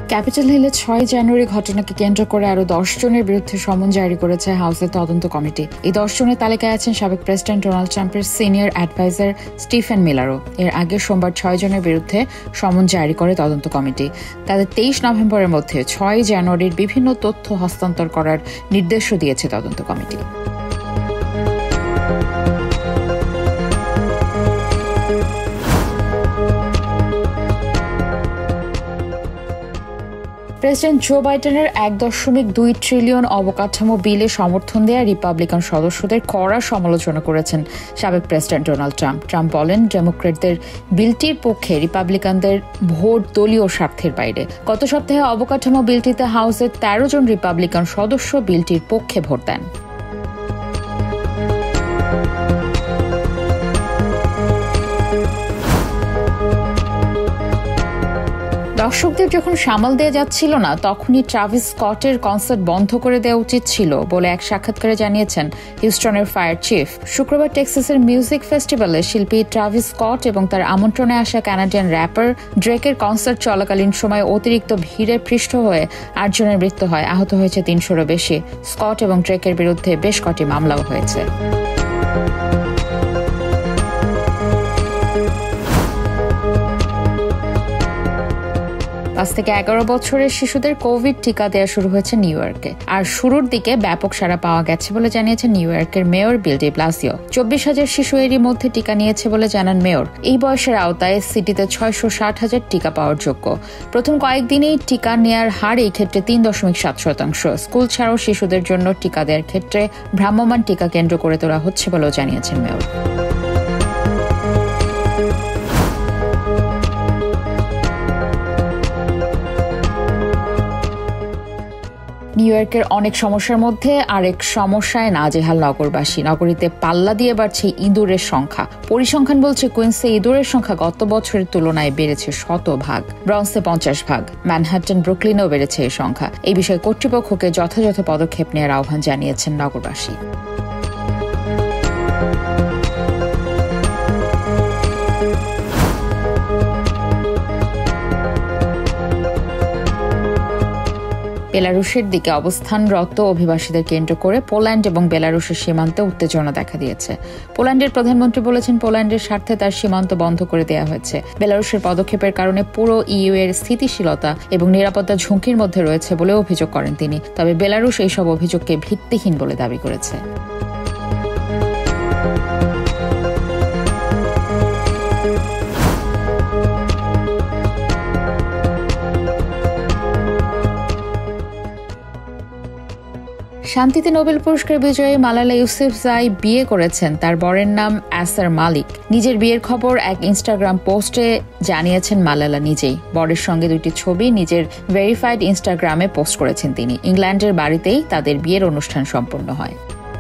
Capital হিলে ৬ জানুয়ারি ঘটনাকে কেন্দ্র করে আরো ১০ জনের বিরুদ্ধে সমন জারি করেছে হাউসের তদন্ত কমিটি। এই ১০ জনের তালিকায় আছেন সাবেক প্রেসিডেন্ট ডোনাল্ড ট্রাম্পের সিনিয়র অ্যাডভাইজার স্টিফেন মিলারও। এর আগে সোমবার ৬ জনের বিরুদ্ধে সমন জারি করে তদন্ত কমিটি। তাদের ২৩ নভেম্বরের মধ্যে ৬ জানুয়ারির বিভিন্ন তথ্য হস্তান্তর করার নির্দেশও দিয়েছে তদন্ত কমিটি। প্রেসিডেন্ট জো বাইডেনের ১.২ ট্রিলিয়ন অবকাঠামো বিলে সমর্থন দেয়া রিপাবলিকান সদস্যদের কড়া সমালোচনা করেছেন সাবেক প্রেসিডেন্ট ডোনাল্ড ট্রাম্প। ট্রাম্প বলেন, ডেমোক্র্যাটদের বিলটির পক্ষে রিপাবলিকানদের ভোট দলীয় স্বার্থের বাইরে। গত সপ্তাহে অবকাঠামো বিলটিতে হাউসের ১৩ জন রিপাবলিকান সদস্য বিলটির পক্ষে ভোট দেন। দর্শকদের যখন সামাল দেওয়া যাচ্ছিল না, তখনই ট্রাভিস স্কটের কনসার্ট বন্ধ করে দেওয়া উচিত ছিল বলে এক সাক্ষাৎকারে জানিয়েছেন হিউস্টনের ফায়ার চিফ। শুক্রবার টেক্সাসের মিউজিক ফেস্টিভ্যালে শিল্পী ট্রাভিস স্কট এবং তার আমন্ত্রণে আসা কানাডিয়ান র্যাপার ড্রেকের কনসার্ট চলাকালীন সময় অতিরিক্ত ভিড়ে পৃষ্ঠ হয়ে ৮ জনের মৃত্যু হয়, আহত হয়েছে ৩০০-রও বেশি। স্কট এবং ড্রেকের বিরুদ্ধে বেশ কটি মামলাও হয়েছে। ৫ থেকে ১১ বছরের শিশুদের কোভিড টিকা দেওয়া শুরু হয়েছে নিউ ইয়র্কে। আর শুরুর দিকে ব্যাপক সাড়া পাওয়া গেছে বলে জানিয়েছেন নিউ ইয়র্কের মেয়র বিল ডি ব্লাসিও। ২৪,০০০ শিশু এরই মধ্যে টিকা নিয়েছে বলে জানান মেয়র। এই বয়সের আওতায় সিটিতে ৬৬০,০০০ টিকা পাওয়ার যোগ্য। প্রথম কয়েকদিনেই টিকা নেয়ার হার এই ক্ষেত্রে ৩.৭%। স্কুল ছাড়াও শিশুদের জন্য টিকা দেওয়ার ক্ষেত্রে ভ্রাম্যমাণ টিকা কেন্দ্র করে তোলা হচ্ছে বলেও জানিয়েছেন মেয়র। নিউ ইয়র্কের অনেক সমস্যার মধ্যে আরেক সমস্যায় নাজেহাল নগরবাসী। নগরীতে পাল্লা দিয়ে বাড়ছে ইঁদুরের সংখ্যা। পরিসংখ্যান বলছে কুইন্সে ইঁদুরের সংখ্যা গত বছরের তুলনায় বেড়েছে ১০০ ভাগ, ব্রন্সে ৫০ ভাগ, ম্যানহাটন ব্রুকলিনেও বেড়েছে এই সংখ্যা। এই বিষয়ে কর্তৃপক্ষকে যথাযথ পদক্ষেপ নেওয়ার আহ্বান জানিয়েছেন নগরবাসী। বেলারুশের দিকে অবস্থানরত অভিবাসীদের কেন্দ্র করে পোল্যান্ড এবং বেলারুশের সীমান্তে উত্তেজনা দেখা দিয়েছে। পোল্যান্ডের প্রধানমন্ত্রী বলেছেন, পোল্যান্ডের স্বার্থে তার সীমান্ত বন্ধ করে দেওয়া হয়েছে। বেলারুশের পদক্ষেপের কারণে পুরো ইইউ এর স্থিতিশীলতা এবং নিরাপত্তা ঝুঁকির মধ্যে রয়েছে বলে অভিযোগ করেন তিনি। তবে বেলারুশ এইসব অভিযোগকে ভিত্তিহীন বলে দাবি করেছে। শান্তিতে নোবেল পুরস্কার বিজয়ী মালালা ইউসুফজাই বিয়ে করেছেন। তার বরের নাম আসার মালিক। নিজের বিয়ের খবর এক ইনস্টাগ্রাম পোস্টে জানিয়েছেন মালালা নিজেই। বরের সঙ্গে ২টি ছবি নিজের ভেরিফাইড ইনস্টাগ্রামে পোস্ট করেছেন তিনি। ইংল্যান্ডের বাড়িতেই তাদের বিয়ের অনুষ্ঠান সম্পন্ন হয়।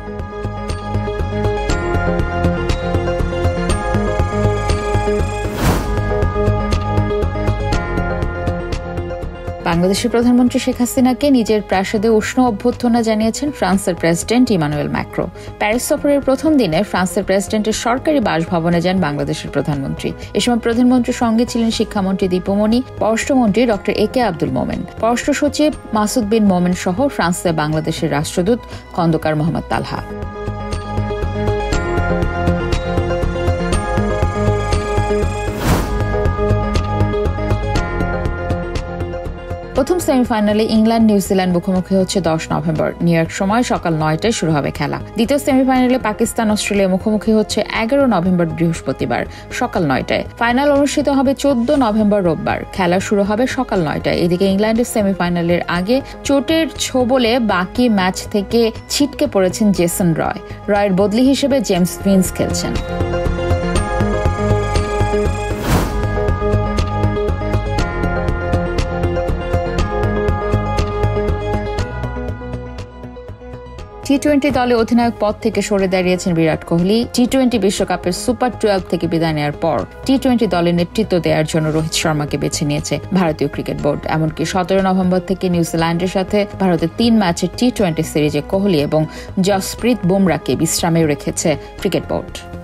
বাংলাদেশের প্রধানমন্ত্রী শেখ হাসিনাকে নিজের প্রাসাদে উষ্ণ অভ্যর্থনা জানিয়েছেন ফ্রান্সের প্রেসিডেন্ট ইমানুয়েল ম্যাক্রো। প্যারিস সফরের প্রথম দিনে ফ্রান্সের প্রেসিডেন্টের সরকারি বাসভবনে যান বাংলাদেশের প্রধানমন্ত্রী। এ সময় প্রধানমন্ত্রীর সঙ্গে ছিলেন শিক্ষামন্ত্রী দীপুমণি, পররাষ্ট্রমন্ত্রী ডক্টর একে আব্দুল মোমেন, পররাষ্ট্র সচিব মাসুদ বিন মোমেন সহ ফ্রান্সে বাংলাদেশের রাষ্ট্রদূত খন্দকার মোহাম্মদ তালহা। প্রথম সেমিফাইনালে ইংল্যান্ড নিউজিল্যান্ড মুখোমুখি হচ্ছে ১০ নভেম্বর। নিউ ইয়র্ক সময় সকাল ৯টায় শুরু হবে খেলা। দ্বিতীয় সেমিফাইনালে পাকিস্তান অস্ট্রেলিয়া মুখোমুখি হচ্ছে ১১ নভেম্বর বৃহস্পতিবার সকাল ৯টায়। ফাইনাল অনুষ্ঠিত হবে ১৪ নভেম্বর রোববার। খেলা শুরু হবে সকাল ৯টায়। এদিকে ইংল্যান্ডের সেমিফাইনালের আগে চোটের ছোবলে বাকি ম্যাচ থেকে ছিটকে পড়েছেন জেসন রয়। রয়ের বদলি হিসেবে জেমস ভিন্স খেলছেন। টি-20 দলে অধিনায়ক পদ থেকে সরে দাঁড়িয়েছেন বিরাট কোহলি। টি-20 বিশ্বকাপের সুপার 12 থেকে বিদায় নেওয়ার পর টি-20 দলে নেতৃত্ব দেওয়ার জন্য রোহিত শর্মাকে বেছে নিয়েছে ভারতীয় ক্রিকেট বোর্ড। এমনকি ১৭ নভেম্বর থেকে নিউজিল্যান্ডের সাথে ভারতের 3 ম্যাচের টি-20 সিরিজে কোহলি এবং জসপ্রীত বুমরাকে বিশ্রামে রেখেছে ক্রিকেট বোর্ড।